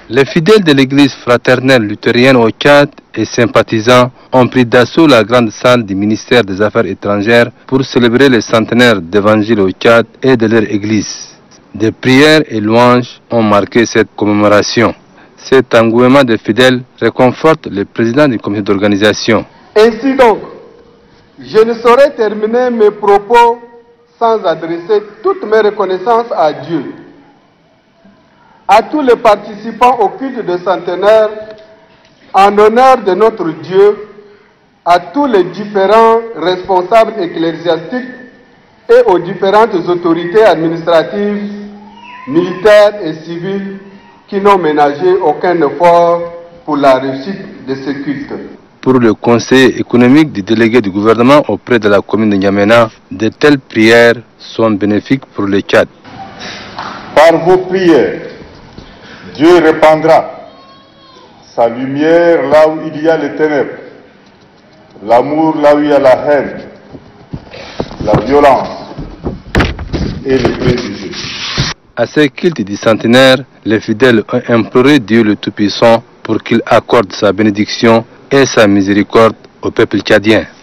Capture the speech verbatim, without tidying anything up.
Les fidèles de l'église fraternelle luthérienne au Tchad et sympathisants ont pris d'assaut la grande salle du ministère des Affaires étrangères pour célébrer le centenaire d'évangile au Tchad et de leur église. Des prières et louanges ont marqué cette commémoration. Cet engouement de fidèles réconforte le président du comité d'organisation. Ainsi donc, je ne saurais terminer mes propos sans adresser toutes mes reconnaissances à Dieu, à tous les participants au culte de centenaire, en honneur de notre Dieu, à tous les différents responsables ecclésiastiques et aux différentes autorités administratives, militaires et civiles qui n'ont ménagé aucun effort pour la réussite de ce culte. Pour le conseil économique du délégué du gouvernement auprès de la commune de N'Djamena, de telles prières sont bénéfiques pour le Tchad. Par vos prières, Dieu répandra sa lumière là où il y a les ténèbres, l'amour là où il y a la haine, la violence et les préjugés. À ce culte du centenaire, les fidèles ont imploré Dieu le Tout-Puissant pour qu'il accorde sa bénédiction et sa miséricorde au peuple tchadien.